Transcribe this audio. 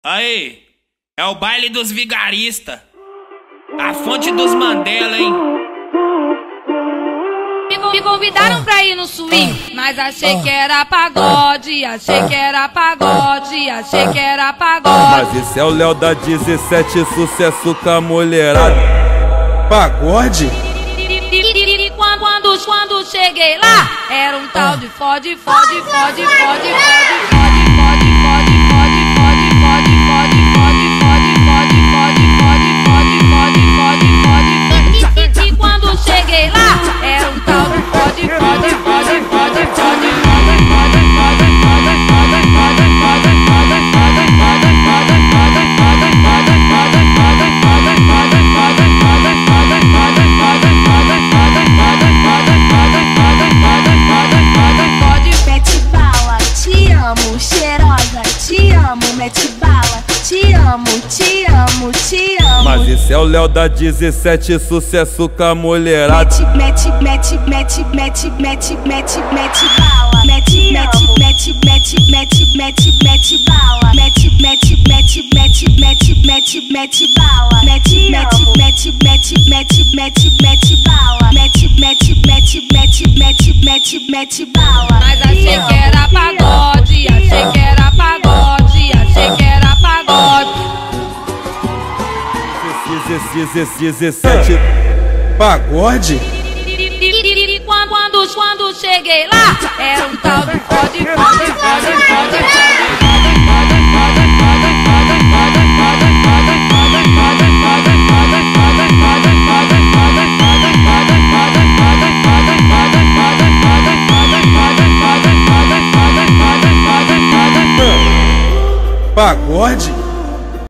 Aí, é o baile dos vigaristas. A fonte dos Mandela, hein? Me convidaram pra ir no swing, mas achei que era pagode, achei que era pagode, achei que era pagode. Mas esse é o Léo da 17, sucesso com a mulherada. Pagode? E quando cheguei lá, era um tal de fode, fode, fode, fode, fode, fode. Cheirosa, te amo, mete bala, te amo, te amo, te amo. Mas esse é o Léo da 17, sucesso com a mulherada. Mete bala, mete bala, mete bala, mete bala. Mas achei que era pagode, achei que era pagode, achei que era pagode. 17 Pagode? E quando cheguei lá, era um tal de fode, fode, fode, fode. Pagode?